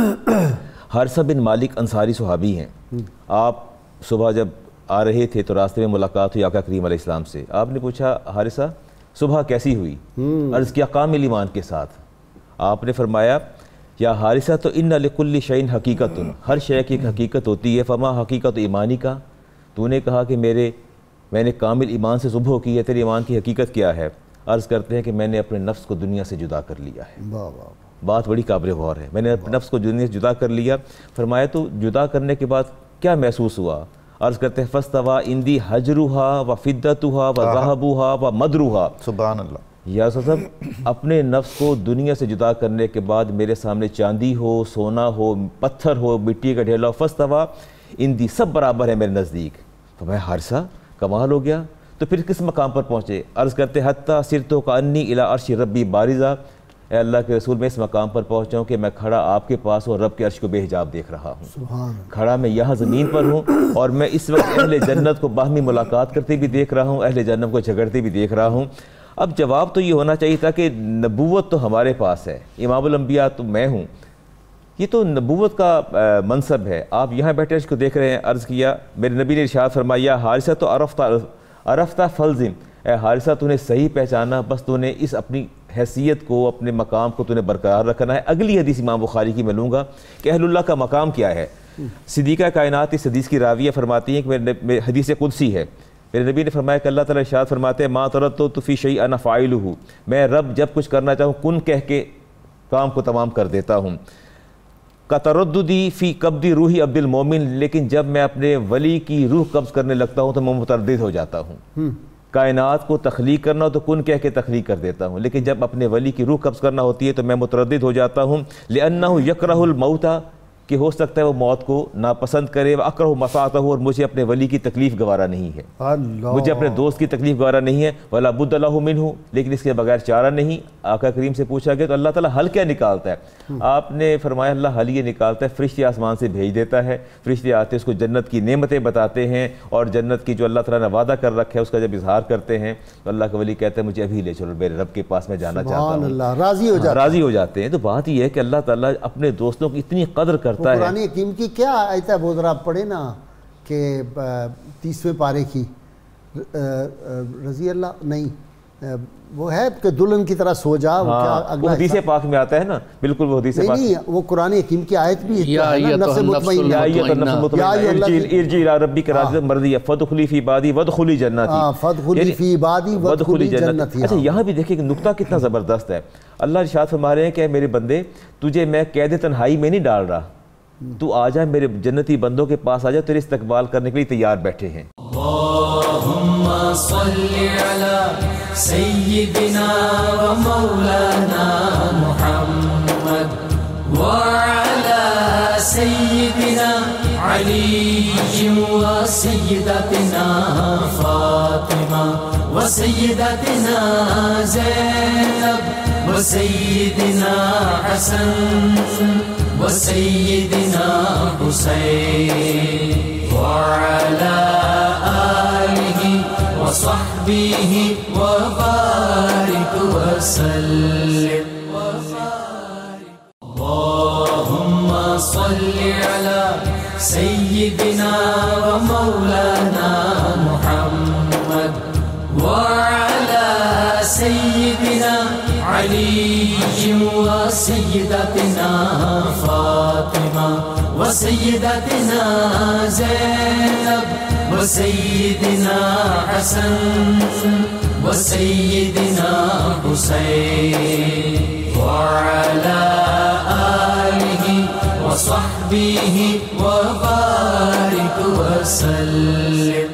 حارثہ بن مالک انصاری صحابی ہیں. آپ صبح جب آ رہے تھے تو راستے میں ملاقات ہوئی آقا کریم علیہ السلام سے. آپ نے پوچھا حارثہ صبح کیسی ہوئی؟ عرض کیا کامل ایمان کے ساتھ۔ آپ نے فرمایا یا حارثہ تو ان لکل شیء حقیقت، ہر شے کی ایک حقیقت ہوتی ہے، فما حقیقت ایمانی کا، تو نے کہا کہ میرے میں نے کامل ایمان سے صبح کی ہے، تیرے ایمان کی حقیقت کیا ہے؟ عرض کرتے ہیں کہ میں نے اپنے نفس کو دنیا سے جدا کر لیا ہے۔ واہ واہ، بات بڑی قابل غور ہے، میں نے اپنے نفس کو دنیا سے جدا کر لیا۔ فرمایا تو جدا کرنے کے بعد کیا محسوس ہوا؟ عرض کرتے ہیں فاستویٰ عندی حجرها وفدتها وذهبها ومدرها۔ سبحان اللہ۔ یا صاحب اپنے نفس کو دنیا سے جدا کرنے کے بعد میرے سامنے چاندی ہو، سونا ہو، پتھر ہو، مٹی کا ڈھیلا ہو، فاستویٰ عندی سب برابر ہے میرے نزدیک۔ تو میں حارثہ کمال ہو گیا، تو پھر کس مقام پر پہنچے؟ عرض کرتے حتیٰ صرت کأنی الی عرش ربی بارزہ، اے اللہ کے رسول میں اس مقام پر پہنچا ہوں کہ میں کھڑا آپ کے پاس اور رب کے عرش کو بے حجاب دیکھ رہا ہوں۔ سبحان کھڑا میں یہاں زمین پر ہوں اور میں اس وقت اہل جنت کو باہمی ملاقات کرتے بھی دیکھ رہا ہوں، اہل جنت کو جھگڑتے بھی دیکھ رہا ہوں۔ اب جواب تو یہ ہونا چاہیے تھا کہ نبوت تو ہمارے پاس ہے، امام الانبیاء تو میں ہوں، یہ تو نبوت کا منصب ہے، آپ یہاں بیٹھے اس کو دیکھ رہے ہیں۔ عرض کیا، میرے نبی نے ارشاد فرمایا حارثہ تو عرفتہ عرفتہ فلزم، اے حارثہ تو نے صحیح پہچانا، بس تو نے اس اپنی حیثیت کو، اپنے مقام کو تو نے برقرار رکھنا ہے۔ اگلی حدیث امام بخاری کی میں لوں گا کہ اہل اللہ کا مقام کیا ہے۔ صدیقہ کائنات اس حدیث کی راویہ فرماتی ہیں کہ میرے حدیث قدسی ہے، میرے نبی نے فرمایا کہ اللہ تعالیٰ ارشاد فرماتے ہیں ما تردت فی شیء انا فاعلہ، میں رب جب کچھ کرنا چاہوں کن کہہ کے کام کو تمام کر دیتا ہوں۔ کترددی فی قبض روحی عبد المومن، لیکن جب میں اپنے ولی کی روح قبض کرنے لگتا ہوں تو میں متردد ہو جاتا ہوں۔ کائنات کو تخلیق کرنا ہو تو کن کہہ کے تخلیق کر دیتا ہوں، لیکن جب اپنے ولی کی روح قبض کرنا ہوتی ہے تو میں متردد ہو جاتا ہوں۔ لأنہ یکرہ الموت، کہ ہو سکتا ہے وہ موت کو ناپسند کرے، وَأَكْرَهُ مَسَاعَتَهُ، اور مجھے اپنے ولی کی تکلیف گوارا نہیں ہے، اللہ، مجھے اپنے دوست کی تکلیف گوارا نہیں ہے۔ وَلَا بُدَّ لَهُ مِنْهُ، لیکن اس کے بغیر چارہ نہیں۔ آقا کریم سے پوچھا گیا تو اللہ تعالیٰ حل کیا نکالتا ہے؟ آپ نے فرمایا اللہ حل یہ نکالتا ہے، فرشتے آسمان سے بھیج دیتا ہے، فرشتے آتے اس کو جنت کی نعمتیں بتاتے ہیں اور جنت کی جو اللہ تعالیٰ نے وعدہ کر رکھا ہے اس کا جب اظہار کرتے ہیں تو اللہ کا ولی کہتا ہے مجھے ابھی لے چلو میرے رب کے پاس، میں جانا چاہتا سبحان ہوں۔ اللہ، راضی ہو جاتا ہے، راضی ہو جاتے ہیں۔ تو بات یہ ہے کہ اللہ تعالیٰ اپنے دوستوں کی اتنی قدر کرتا ہے۔ قرآن حکیم کی کیا آیت ہے وہ ذرا پڑھے نا، کہ تیسویں پارے کی رضی اللہ نہیں وہ ہے کہ دلہن کی طرح سو جا، وہ کیا ہاں وہ اگلا حدیث پاک میں آتا ہے نا، بالکل وہ حدیث نہیں پاک نہیں وہ قرآن حکیم کی آیت بھی یا ہے نا، ایتھا نفس النفس مطمئنہ، یا ایتھا النفس المطمئنہ، یا ایھا المطمئنہ الذی- ارجعی الی ربک راضیۃ مرضیہ فادخلی فی عبادی وادخلی جنتی، ہاں، فادخلی فی عبادی وادخلی جنتی۔ اچھا یہاں بھی دیکھیں کہ نقطہ کتنا زبردست ہے۔ اللہ ارشاد فرما رہے ہیں کہ میرے بندے تجھے میں قید تنہائی میں نہیں ڈال رہا، تو آ جا میرے جنتی بندوں کے پاس آ جا، تیرے استقبال کرنے کے لیے تیار بیٹھے ہیں۔ اللهم صل على سيدنا ومولانا محمد وعلى سيدنا علي وسيدتنا فاطمة وسيدتنا زينب وسيدنا حسن وسيدنا حسين وعلى آله وصحبه وبارك وسلم اللهم صل على سيدنا ومولانا محمد وعلى سيدنا علي وسيدتنا فاطمة وسيدتنا زينب وسيدنا حسن وسيدنا حسين وعلى آله وصحبه وبارك وسلم۔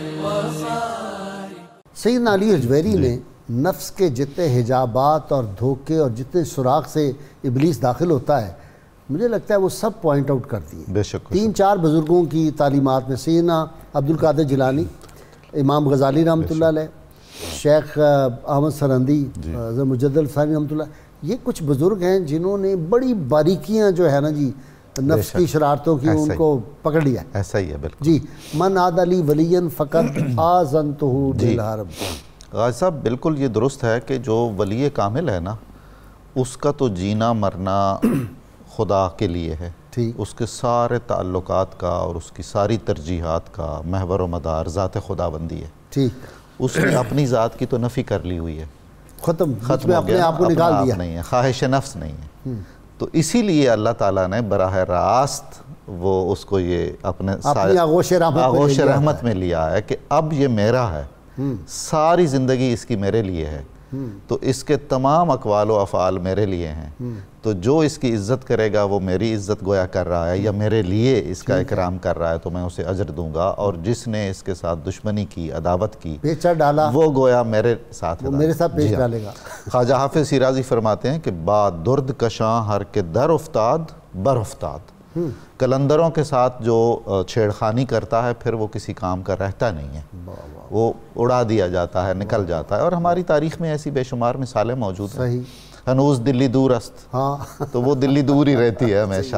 سیدنا علی حجویری نے نفس کے جتنے حجابات اور دھوکے اور جتنے سوراخ سے ابلیس داخل ہوتا ہے مجھے لگتا ہے وہ سب پوائنٹ آؤٹ کرتی ہیں۔ بے شک تین چار بزرگوں کی تعلیمات میں سیدنا عبد القادر جیلانی، امام غزالی رحمۃ اللہ علیہ، شیخ احمد سرندی، مجدد ثانی رحمۃ اللہ، یہ کچھ بزرگ ہیں جنہوں نے بڑی باریکیاں جو ہے نا جی نفس کی شرارتوں کی ان کو پکڑ لیا۔ ایسا ہی ہے بالکل جی، من عاد لی ولی فقط آذنتہ بالحرب۔ غازی صاحب بالکل یہ درست ہے کہ جو ولی کامل ہے نا اس کا تو جینا مرنا خدا کے لیے ہے، ٹھیک، اس کے سارے تعلقات کا اور اس کی ساری ترجیحات کا محور و مدار ذات خدا بندی ہے۔ ٹھیک، اس نے اپنی ذات کی تو نفی کر لی ہوئی ہے، ختم ختم ہو اپنے گیا، آپ کو اپنا نکال آپ دیا. نہیں ہے، خواہش نفس نہیں ہے. تو اسی لیے اللہ تعالیٰ نے براہ راست وہ اس کو یہ اپنے اپنی آغوش رحمت میں آغوش لے لیا رحمت میں لیا ہے کہ اب یہ میرا ہے، ساری زندگی اس کی میرے لیے ہے، تو اس کے تمام اقوال و افعال میرے لیے ہیں. تو جو اس کی عزت کرے گا وہ میری عزت گویا کر رہا ہے یا میرے لیے اس کا اکرام کر رہا ہے، تو میں اسے اجر دوں گا. اور جس نے اس کے ساتھ دشمنی کی، عداوت کی، پیچھا ڈالا، وہ گویا میرے ساتھ وہ میرے ساتھ پیچ جی ہاں. ڈالے گا. خواجہ حافظ شیرازی فرماتے ہیں کہ با درد کشاں ہر کے در افتاد بر افتاد. کلندروں کے ساتھ جو چھیڑ خانی کرتا ہے پھر وہ کسی کام کا رہتا نہیں ہے، وہ اڑا دیا جاتا ہے، نکل جاتا ہے. اور ہماری تاریخ میں ایسی بے شمار مثالیں موجود ہیں. صحیح. ہنوز دلی دور است، ہاں تو وہ دلی دور ہی رہتی ہے ہمیشہ.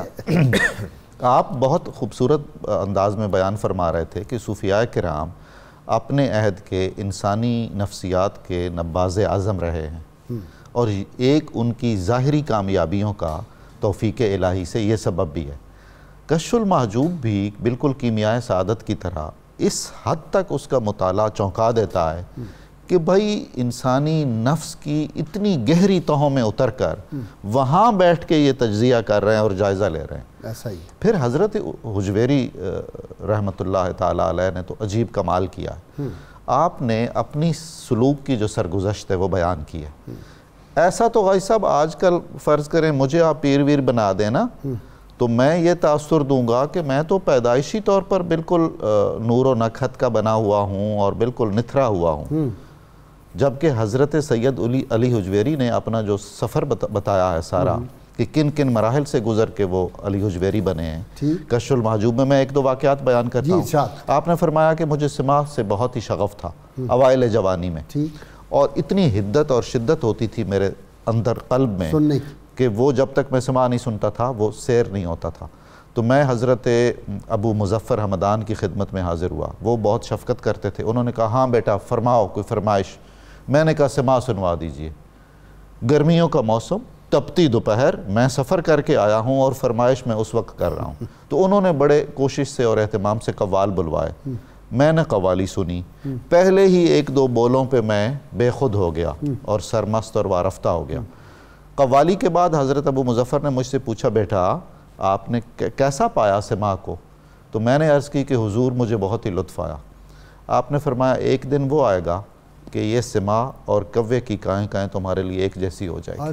آپ بہت خوبصورت انداز میں بیان فرما رہے تھے کہ صوفیاء کرام اپنے عہد کے انسانی نفسیات کے نباز اعظم رہے ہیں، اور ایک ان کی ظاہری کامیابیوں کا توفیق الہی سے یہ سبب بھی ہے. کشف المحجوب بھی بالکل کیمیائے سعادت کی طرح اس حد تک اس کا مطالعہ چونکا دیتا ہے کہ بھائی انسانی نفس کی اتنی گہری تہوں میں اتر کر وہاں بیٹھ کے یہ تجزیہ کر رہے ہیں اور جائزہ لے رہے ہیں. ایسا ہی. پھر حضرت حجویری رحمۃ اللہ تعالیٰ علیہ نے تو عجیب کمال کیا ہے. آپ نے اپنی سلوک کی جو سرگزشت ہے وہ بیان کی ہے. ایسا تو غازی صاحب آج کل فرض کریں مجھے آپ پیر ویر بنا دیں نا، تو میں یہ تاثر دوں گا کہ میں تو پیدائشی طور پر بالکل نور و نکھت کا بنا ہوا ہوں اور بالکل نتھرا ہوا ہوں. جبکہ حضرت سید علی علی حجویری نے اپنا جو سفر بتایا ہے سارا کہ کن کن مراحل سے گزر کے وہ علی حجویری بنے ہیں. کشف المحجوب میں میں ایک دو واقعات بیان کرتا ہوں. آپ نے فرمایا کہ مجھے سماع سے بہت ہی شغف تھا اوائل جوانی میں، اور اتنی حدت اور شدت ہوتی تھی میرے اندر قلب میں کہ وہ جب تک میں سماع نہیں سنتا تھا وہ سیر نہیں ہوتا تھا. تو میں حضرت ابو مظفر حمدان کی خدمت میں حاضر ہوا. وہ بہت شفقت کرتے تھے. انہوں نے کہا ہاں بیٹا فرماؤ کوئی فرمائش. میں نے کہا سماع سنوا دیجئے. گرمیوں کا موسم، تپتی دوپہر، میں سفر کر کے آیا ہوں اور فرمائش میں اس وقت کر رہا ہوں. تو انہوں نے بڑے کوشش سے اور اہتمام سے قوال بلوائے. میں نے قوالی سنی. پہلے ہی ایک دو بولوں پہ میں بے خود ہو گیا اور سرمست اور وارفتہ ہو گیا. قوالی کے بعد حضرت ابو مظفر نے مجھ سے پوچھا بیٹا آپ نے کیسا پایا سماع کو؟ تو میں نے عرض کی کہ حضور مجھے بہت ہی لطف آیا. آپ نے فرمایا ایک دن وہ آئے گا کہ یہ سماع اور کوے کی کائیں کائیں تمہارے لیے ایک جیسی ہو جائے گی.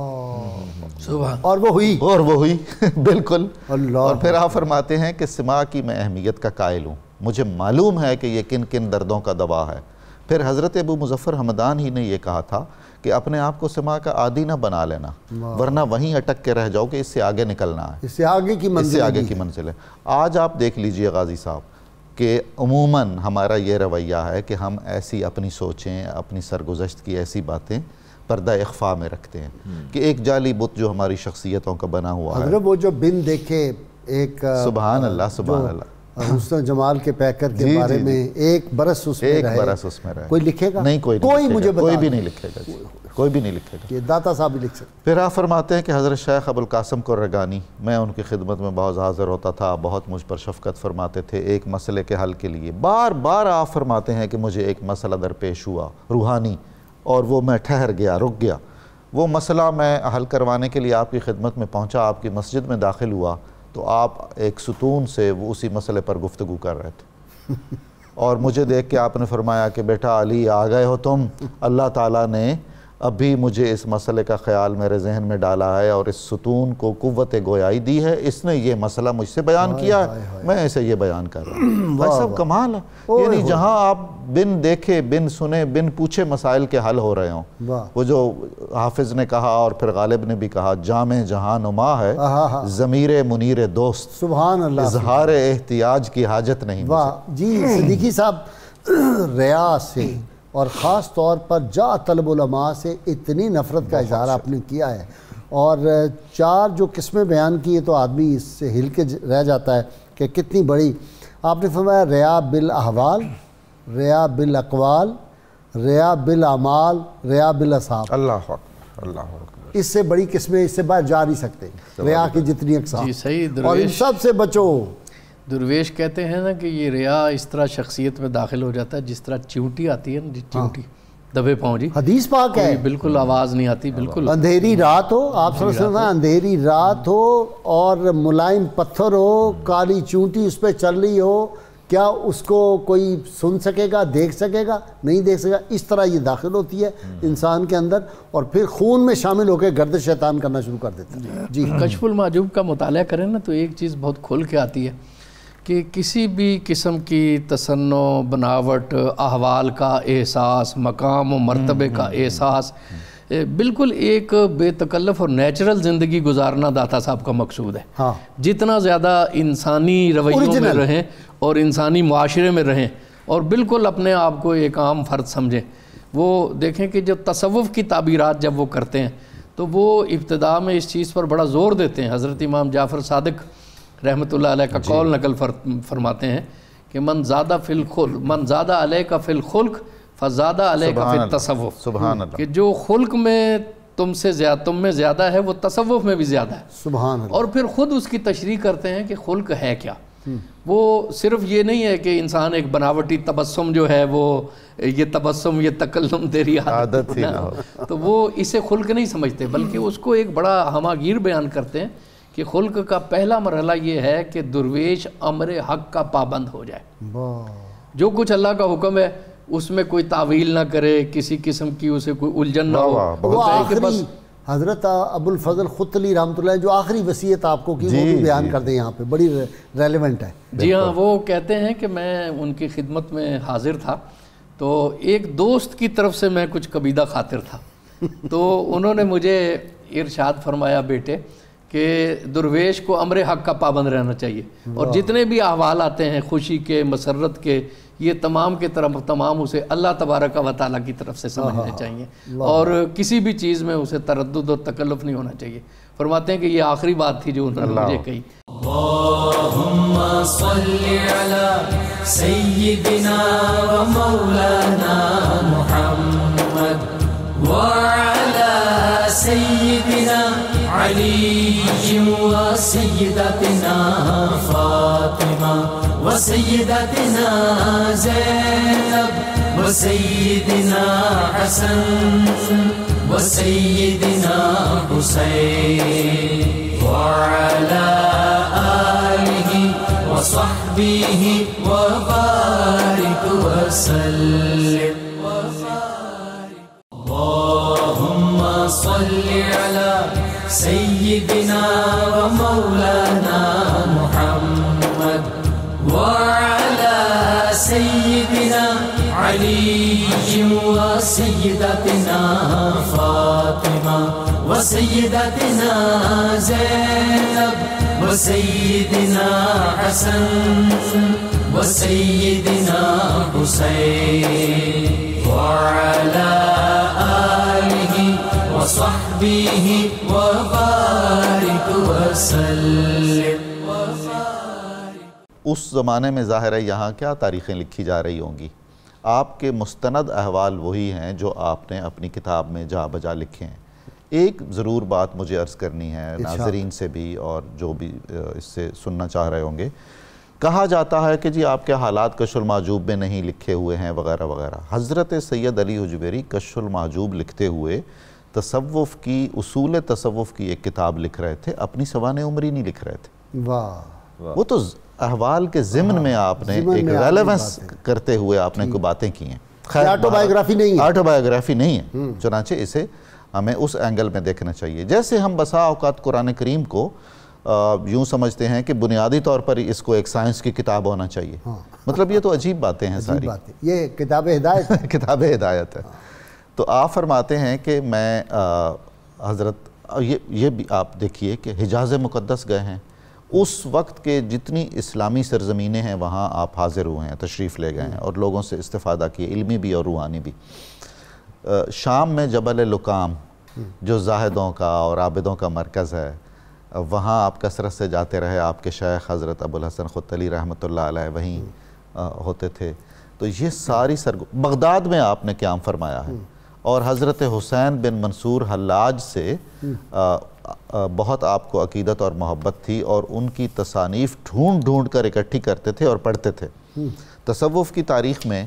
اللہ سبحان. اور وہ ہوئی اور وہ ہوئی بالکل. اللہ. اور پھر آپ فرماتے ہیں کہ سماع کی میں اہمیت کا قائل ہوں، مجھے معلوم ہے کہ یہ کن کن دردوں کا دوا ہے. پھر حضرت ابو مظفر حمدان ہی نے یہ کہا تھا کہ اپنے آپ کو سماع کا عادی نہ بنا لینا، ورنہ وہیں اٹک کے رہ جاؤ کہ اس سے آگے نکلنا ہے، اس سے آگے کی اس منزل سے آگے کی منزل ہے. آج آپ دیکھ لیجئے غازی صاحب کہ عموماً ہمارا یہ رویہ ہے کہ ہم ایسی اپنی سوچیں، اپنی سرگزشت کی ایسی باتیں پردہ اخفاء میں رکھتے ہیں کہ ایک جعلی بت جو ہماری شخصیتوں کا بنا ہوا ہے. حضرت وہ جو بن دیکھے ایک سبحان اللہ سبحان اللہ حسن جمال کے پیکر کے بارے میں ایک برس اس میں ایک رہے، برس اس میں رہے. کوئی لکھے گا؟ نہیں کوئی کوئی مجھے بتا کوئی بھی نہیں لکھے گا، کوئی بھی نہیں لکھے گا. یہ داتا صاحب بھی لکھ سکتے. پھر آپ فرماتے ہیں کہ حضرت شیخ ابو القاسم قرگانی، میں ان کی خدمت میں بہت حاضر ہوتا تھا، بہت مجھ پر شفقت فرماتے تھے ایک مسئلے کے حل کے لیے. بار بار آپ فرماتے ہیں کہ مجھے ایک مسئلہ درپیش ہوا روحانی اور وہ میں ٹھہر گیا، رک گیا. وہ مسئلہ میں حل کروانے کے لیے آپ کی خدمت میں پہنچا، آپ کی مسجد میں داخل ہوا تو آپ ایک ستون سے وہ اسی مسئلے پر گفتگو کر رہے تھے اور مجھے دیکھ کے آپ نے فرمایا کہ بیٹا علی آ گئے ہو تم، اللہ تعالیٰ نے ابھی مجھے اس مسئلے کا خیال میرے ذہن میں ڈالا ہے اور اس ستون کو قوت گویائی دی ہے، اس نے یہ مسئلہ مجھ سے بیان کیا ہے، میں اسے یہ بیان کر رہا ہوں. بھائی صاحب کمال ہے، یعنی جہاں آپ بن دیکھے بن سنے بن پوچھے مسائل کے حل ہو رہے ہوں. وہ جو حافظ نے کہا اور پھر غالب نے بھی کہا جامع جہاں نما ہے ضمیر منیر دوست، سبحان اللہ، اظہار احتیاج کی حاجت نہیں. واہ جی صدیقی صاحب، ریا سے اور خاص طور پر جا طلب علماء سے اتنی نفرت کا اظہار آپ نے کیا ہے، اور چار جو قسمیں بیان کی ہے تو آدمی اس سے ہل کے رہ جاتا ہے کہ کتنی بڑی. آپ نے فرمایا ریا بالاحوال، ریا بالاقوال، ریا بالاعمال، ریا بالاصحاب. اللہ اکبر اللہ اکبر. اس سے بڑی قسمیں اس سے باہر جا نہیں سکتے ریا کی جتنی اقسام. جی صحیح. اور ان سب سے بچو. درویش کہتے ہیں نا کہ یہ ریا اس طرح شخصیت میں داخل ہو جاتا ہے جس طرح چیونٹی آتی ہے نا، چیونٹی دبے پاؤں جی، حدیث پاک ہے، بالکل آواز نہیں آتی، بالکل اندھیری رات ہو، آپ صلی اللہ علیہ وسلم اندھیری رات ہو اور ملائم پتھر ہو، کالی چونٹی اس پہ چل رہی ہو، کیا اس کو کوئی سن سکے گا، دیکھ سکے گا؟ نہیں دیکھ سکے گا۔ اس طرح یہ داخل ہوتی ہے انسان کے اندر اور پھر خون میں شامل ہو کے گردش شیطان کرنا شروع کر دیتا ہے۔ جی کشف المحجوب کا مطالعہ کریں نا تو ایک چیز بہت کھل کے آتی ہے کہ کسی بھی قسم کی تصنع، بناوٹ، احوال کا احساس، مقام و مرتبے کا احساس، بالکل ایک بے تکلف اور نیچرل زندگی گزارنا داتا صاحب کا مقصود ہے۔ ہاں، جتنا زیادہ انسانی رویوں میں رہیں اور انسانی معاشرے میں رہیں اور بالکل اپنے آپ کو ایک عام فرد سمجھیں۔ وہ دیکھیں کہ جو تصوف کی تعبیرات جب وہ کرتے ہیں تو وہ ابتدا میں اس چیز پر بڑا زور دیتے ہیں۔ حضرت امام جعفر صادق رحمۃ اللہ علیہ کا قول نقل فرماتے ہیں کہ من زادہ فی الخلق من زادہ علیہ کا فی الخلق فزادہ علیہ کا فی التصوف، سبحان اللہ، کہ جو خلق میں تم سے زیادہ تم میں زیادہ ہے وہ تصوف میں بھی زیادہ ہے۔ سبحان اللہ۔ اور پھر خود اس کی تشریح کرتے ہیں کہ خلق ہے کیا۔ وہ صرف یہ نہیں ہے کہ انسان ایک بناوٹی تبسم جو ہے وہ یہ تبسم یہ تکلم تیری عادت ہی نہ ہو، تو وہ اسے خلق نہیں سمجھتے، بلکہ اس کو ایک بڑا ہماگیر بیان کرتے ہیں کہ خلق کا پہلا مرحلہ یہ ہے کہ درویش امر حق کا پابند ہو جائے، جو کچھ اللہ کا حکم ہے اس میں کوئی تعویل نہ کرے، کسی قسم کی اسے کوئی الجھن نہ ہو۔ وہ آخری حضرت ابو الفضل خطلی رحمۃ اللہ جو آخری وصیت آپ کو کی وہ بھی بیان کر دیں یہاں پہ، بڑی ریلیونٹ ہے۔ جی ہاں، وہ کہتے ہیں کہ میں ان کی خدمت میں حاضر تھا تو ایک دوست کی طرف سے میں کچھ قبیدہ خاطر تھا، تو انہوں نے مجھے ارشاد فرمایا بیٹے کہ درویش کو امر حق کا پابند رہنا چاہیے، اور جتنے بھی احوال آتے ہیں خوشی کے، مسرت کے، یہ تمام کے طرف تمام اسے اللہ تبارک و تعالیٰ کی طرف سے سمجھنے چاہیے، اور کسی بھی چیز میں اسے تردد اور تکلف نہیں ہونا چاہیے۔ فرماتے ہیں کہ یہ آخری بات تھی جو انہوں نے مجھے کہی۔ اللہم صلی علی سیدنا و مولانا محمد وعلی سیدنا علی و سیدتنا فاطمہ و سیدتنا زینب و سیدنا حسن و سیدنا حسین وعلی آلہ و صحبہ و بارک وسلم۔ اللہم صلی علی سیدنا و مولانا محمد وعلی سیدنا علی و سیدتنا فاطمہ و سیدتنا زینب و سیدنا حسن و سیدنا حسین وعلی آلہ و صحبہ و بارک وسلم۔ اس زمانے میں ظاہر ہے یہاں کیا تاریخیں لکھی جا رہی ہوں گی؟ آپ کے مستند احوال وہی ہیں جو آپ نے اپنی کتاب میں جا بجا لکھے ہیں۔ ایک ضرور بات مجھے عرض کرنی ہے ناظرین سے بھی اور جو بھی اس سے سننا چاہ رہے ہوں گے۔ کہا جاتا ہے کہ جی آپ کے حالات کشف المحجوب میں نہیں لکھے ہوئے ہیں وغیرہ وغیرہ۔ حضرت سید علی حجویری کشف المحجوب لکھتے ہوئے تصوف کی، اصول تصوف کی ایک کتاب لکھ رہے تھے، اپنی سوانح عمری نہیں لکھ رہے تھے۔ واہ، وہ تو احوال کے ضمن میں آپ نے ایک ریلیونس کرتے ہوئے آپ نے کوئی باتیں کی ہیں۔ آٹو بایوگرافی نہیں ہے، آٹو بایوگرافی نہیں ہے، چنانچہ اسے ہمیں اس اینگل میں دیکھنا چاہیے۔ جیسے ہم بسا اوقات قرآن کریم کو یوں سمجھتے ہیں کہ بنیادی طور پر اس کو ایک سائنس کی کتاب ہونا چاہیے، مطلب یہ تو عجیب باتیں ہیں ساری، یہ کتاب ہدایت ہے، کتاب ہدایت ہے۔ تو آپ فرماتے ہیں کہ میں حضرت یہ بھی آپ دیکھیے کہ حجاز مقدس گئے ہیں، اس وقت کے جتنی اسلامی سرزمینیں ہیں وہاں آپ حاضر ہوئے ہیں، تشریف لے گئے ہیں اور لوگوں سے استفادہ کیے، علمی بھی اور روحانی بھی۔ شام میں جبل لکام جو زاہدوں کا اور عابدوں کا مرکز ہے، وہاں آپ کثرت سے جاتے رہے، آپ کے شیخ حضرت ابو الحسن خطلی رحمۃ اللہ علیہ وہیں ہوتے تھے۔ تو یہ ساری سرگ بغداد میں آپ نے قیام فرمایا ہے، اور حضرت حسین بن منصور حلاج سے بہت آپ کو عقیدت اور محبت تھی، اور ان کی تصانیف ڈھونڈ ڈھونڈ کر اکٹھی کرتے تھے اور پڑھتے تھے۔ تصوف کی تاریخ میں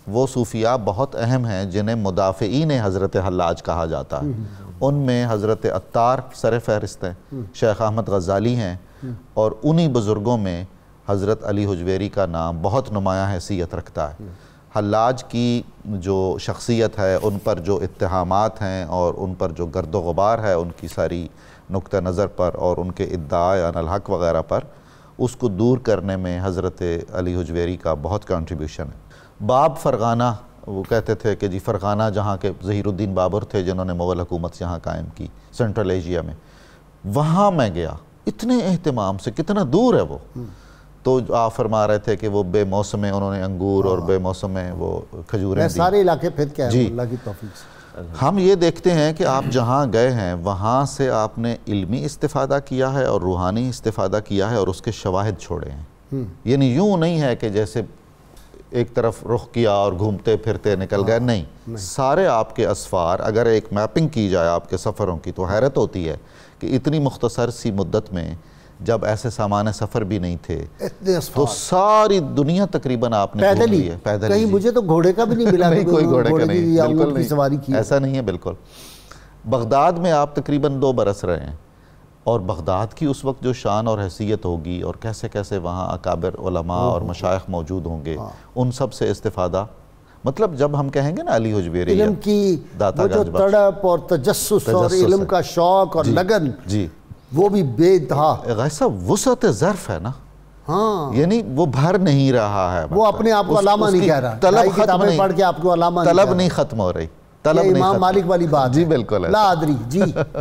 وہ صوفیاء بہت اہم ہیں جنہیں مدافعین حضرت حلاج کہا جاتا ہے. ان میں حضرت عطار سر فہرست ہیں, شیخ احمد غزالی ہیں, اور انہی بزرگوں میں حضرت علی حجویری کا نام بہت نمایاں حیثیت رکھتا ہے. حلاج کی جو شخصیت ہے, ان پر جو اتہامات ہیں اور ان پر جو گرد و غبار ہے ان کی ساری نقطہ نظر پر اور ان کے ادعاء عن الحق وغیرہ پر, اس کو دور کرنے میں حضرت علی حجویری کا بہت کنٹریبیوشن ہے. باب فرغانہ, وہ کہتے تھے کہ جی فرغانہ جہاں کے ظہیر الدین بابر تھے جنہوں نے مغل حکومت یہاں قائم کی سینٹرل ایشیا میں, وہاں میں گیا اتنے اہتمام سے, کتنا دور ہے وہ. تو آپ فرما رہے تھے کہ وہ بے موسم میں انہوں نے انگور اور بے موسم میں وہ کھجوریں دی. سارے علاقے پھر کیا ہے جی. اللہ کی توفیق سے. ہم یہ دیکھتے ہیں کہ آپ جہاں گئے ہیں وہاں سے آپ نے علمی استفادہ کیا ہے اور روحانی استفادہ کیا ہے اور اس کے شواہد چھوڑے ہیں. یعنی یوں نہیں ہے کہ جیسے ایک طرف رخ کیا اور گھومتے پھرتے نکل گئے, نہیں, سارے آپ کے اسفار اگر ایک میپنگ کی جائے آپ کے سفروں کی تو حیرت ہوتی ہے کہ اتنی مختصر سی مدت میں جب ایسے سامان سفر بھی نہیں تھے تو ساری دنیا تقریباً آپ نے گھوم لی ہے. پیدل کہیں مجھے تو گھوڑے کا بھی نہیں ملا, نہیں کوئی گھوڑے کا نہیں, بالکل نہیں, سواری کی ایسا نہیں ہے بالکل. بغداد میں آپ تقریباً دو برس رہے ہیں, اور بغداد کی اس وقت جو شان اور حیثیت ہوگی اور کیسے کیسے وہاں اکابر علماء اور مشائخ موجود ہوں گے, ان سب سے استفادہ. مطلب جب ہم کہیں گے نا علی حجویری علم کی وہ جو تڑپ اور تجسس اور علم کا شوق اور لگن, جی وہ بھی بے انتہا. ایسا وسعت ظرف ہے نا, ہاں, یعنی وہ بھر نہیں رہا ہے, وہ اپنے آپ کو علامہ نہیں کہہ رہا, طلب ختم نہیں, پڑھ کے آپ کو علامہ طلب نہیں ختم ہو رہی, طلب نہیں امام مالک والی بات. جی بالکل لا ادری. جی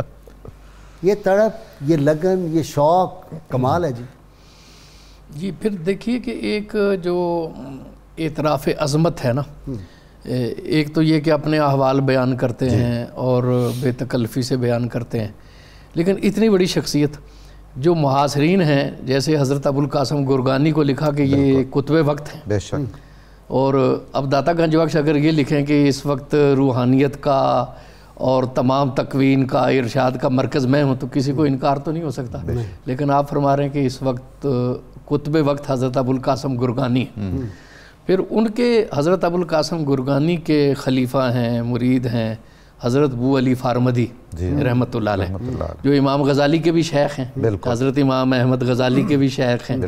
یہ تڑپ, یہ لگن, یہ شوق کمال ہے. جی جی پھر دیکھیے کہ ایک جو اعتراف عظمت ہے نا, ایک تو یہ کہ اپنے احوال بیان کرتے ہیں اور بے تکلفی سے بیان کرتے ہیں, لیکن اتنی بڑی شخصیت جو محاصرین ہیں, جیسے حضرت ابوالقاسم گرگانی کو لکھا کہ یہ کتب وقت ہیں, بے شک, اور اب داتا گنج بخش اگر یہ لکھیں کہ اس وقت روحانیت کا اور تمام تکوین کا ارشاد کا مرکز میں ہوں, تو کسی کو انکار تو نہیں ہو سکتا. لیکن آپ فرما رہے ہیں کہ اس وقت کتب وقت حضرت ابوالقاسم گرگانی ہیں. پھر ان کے حضرت ابوالقاسم گرگانی کے خلیفہ ہیں, مرید ہیں حضرت بو علی فارمدی رحمۃ اللہ علیہ, جو امام غزالی کے بھی شیخ ہیں, حضرت امام احمد غزالی کے بھی شیخ ہیں.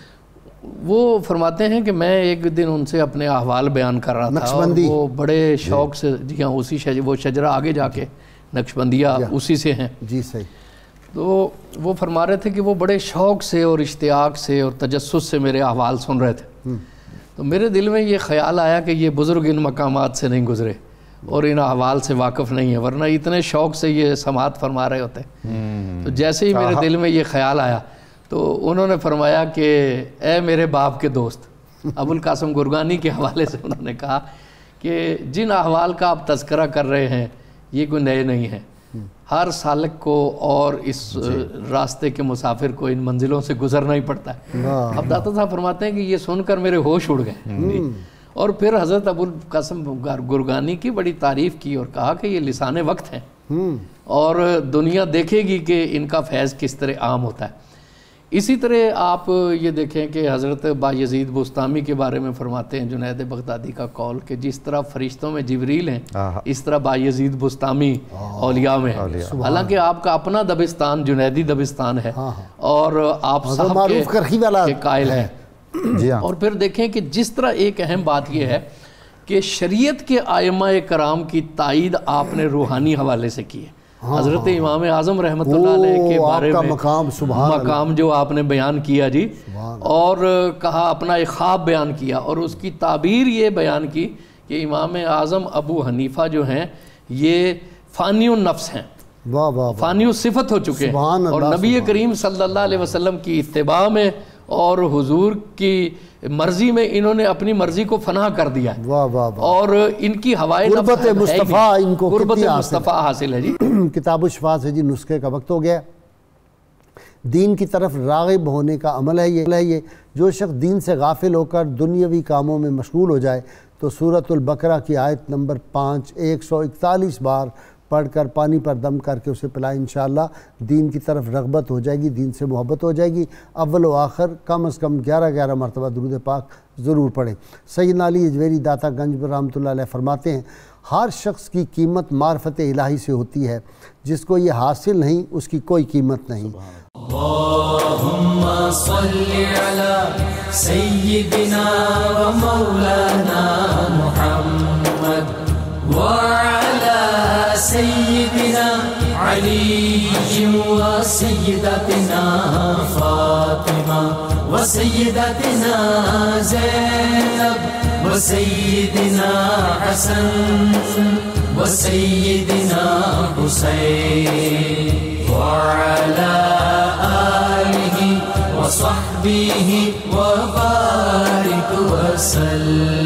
وہ فرماتے ہیں کہ میں ایک دن ان سے اپنے احوال بیان کر رہا تھا, اور وہ بڑے شوق سے, جی ہاں اسی شجر, وہ شجرہ آگے جا کے نقشبندیہ اسی سے ہیں. جی صحیح. تو وہ فرما رہے تھے کہ وہ بڑے شوق سے اور اشتیاق سے اور تجسس سے میرے احوال سن رہے تھے. تو میرے دل میں یہ خیال آیا کہ یہ بزرگ ان مقامات سے نہیں گزرے اور ان احوال سے واقف نہیں ہے, ورنہ اتنے شوق سے یہ سماعت فرما رہے ہوتے. تو جیسے ہی میرے دل میں یہ خیال آیا تو انہوں نے فرمایا کہ اے میرے باپ کے دوست, ابوالقاسم گرگانی کے حوالے سے انہوں نے کہا کہ جن احوال کا آپ تذکرہ کر رہے ہیں یہ کوئی نئے نہیں ہیں, ہر سالک کو اور اس راستے کے مسافر کو ان منزلوں سے گزرنا ہی پڑتا ہے. اب داتا صاحب فرماتے ہیں کہ یہ سن کر میرے ہوش اڑ گئے, اور پھر حضرت ابوالقاسم گرگانی کی بڑی تعریف کی اور کہا کہ یہ لسان وقت ہیں اور دنیا دیکھے گی کہ ان کا فیض کس طرح عام ہوتا ہے. اسی طرح آپ یہ دیکھیں کہ حضرت بایزید بستامی کے بارے میں فرماتے ہیں جنید بغدادی کا قول کہ جس طرح فرشتوں میں جبریل ہیں اس طرح بایزید بستامی اولیاء میں ہیں. حالانکہ آپ کا اپنا دبستان جنیدی دبستان ہے اور آپ صاحب کے قائل ہیں. اور پھر دیکھیں کہ جس طرح ایک اہم بات یہ ہے کہ شریعت کے ائمہ کرام کی تائید آپ نے روحانی حوالے سے کی ہے. حضرت امام اعظم رحمۃ اللہ علیہ کے بارے میں مقام مقام جو آپ نے بیان کیا جی, اور کہا اپنا ایک خواب بیان کیا اور اس کی تعبیر یہ بیان کی کہ امام اعظم ابو حنیفہ جو ہیں یہ فانی النفس ہیں, فانی الصفت ہو چکے ہیں, اور نبی کریم صلی اللہ علیہ وسلم کی اتباع میں اور حضور کی مرضی میں انہوں نے اپنی مرضی کو فنا کر دیا ہے, اور ان کی ہوائے قربت مصطفیٰ ان کو قربت مصطفیٰ حاصل ہے. جی کتاب الشفاء سے جی نسخے کا وقت ہو گیا. دین کی طرف راغب ہونے کا عمل ہے یہ یہ جو شخص دین سے غافل ہو کر دنیاوی کاموں میں مشغول ہو جائے تو سورۃ البقرہ کی آیت نمبر پانچ ایک سو اکتالیس بار پڑھ کر پانی پر دم کر کے اسے پلائیں، انشاءاللہ دین کی طرف رغبت ہو جائے گی، دین سے محبت ہو جائے گی۔ اول و آخر کم از کم گیارہ گیارہ مرتبہ درود پاک ضرور پڑھیں۔ سیدنا علی اجویری داتا گنج پر رحمۃ اللہ علیہ فرماتے ہیں ہر شخص کی قیمت معرفت الہی سے ہوتی ہے، جس کو یہ حاصل نہیں اس کی کوئی قیمت نہیں۔ اللہم صلی علی سیدنا و مولانا محمد وعلی سیدنا علی و سیدتنا فاطمہ و سیدتنا زینب و سیدنا حسن و سیدنا حسین وعلی آلہ وصحبہ وبارک وسلم۔